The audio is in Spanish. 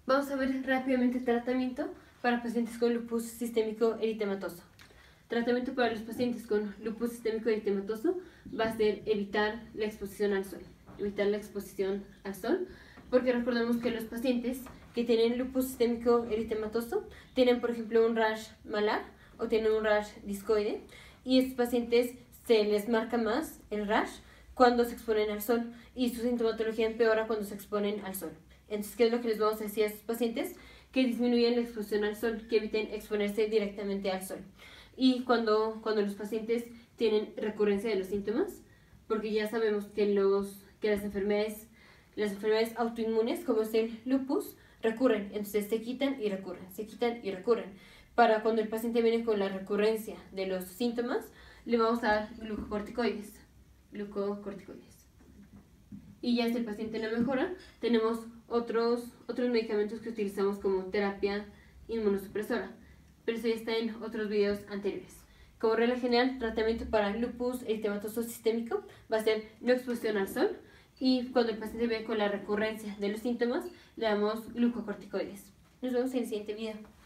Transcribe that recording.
Vamos a ver rápidamente el tratamiento para pacientes con lupus sistémico eritematoso. Tratamiento para los pacientes con lupus sistémico eritematoso va a ser evitar la exposición al sol. Evitar la exposición al sol, porque recordemos que los pacientes que tienen lupus sistémico eritematoso tienen, por ejemplo, un rash malar o tienen un rash discoide, y estos pacientes se les marca más el rash cuando se exponen al sol y su sintomatología empeora cuando se exponen al sol. Entonces, ¿qué es lo que les vamos a decir a estos pacientes? Que disminuyan la exposición al sol, que eviten exponerse directamente al sol. Y cuando los pacientes tienen recurrencia de los síntomas, porque ya sabemos que las enfermedades autoinmunes, como es el lupus, recurren, entonces se quitan y recurren, se quitan y recurren. Para cuando el paciente viene con la recurrencia de los síntomas, le vamos a dar glucocorticoides. Y ya si el paciente no mejora, tenemos otros medicamentos que utilizamos como terapia inmunosupresora, pero eso ya está en otros videos anteriores. Como regla general, tratamiento para lupus eritematoso sistémico va a ser no exposición al sol, y cuando el paciente viene con la recurrencia de los síntomas, le damos glucocorticoides. Nos vemos en el siguiente video.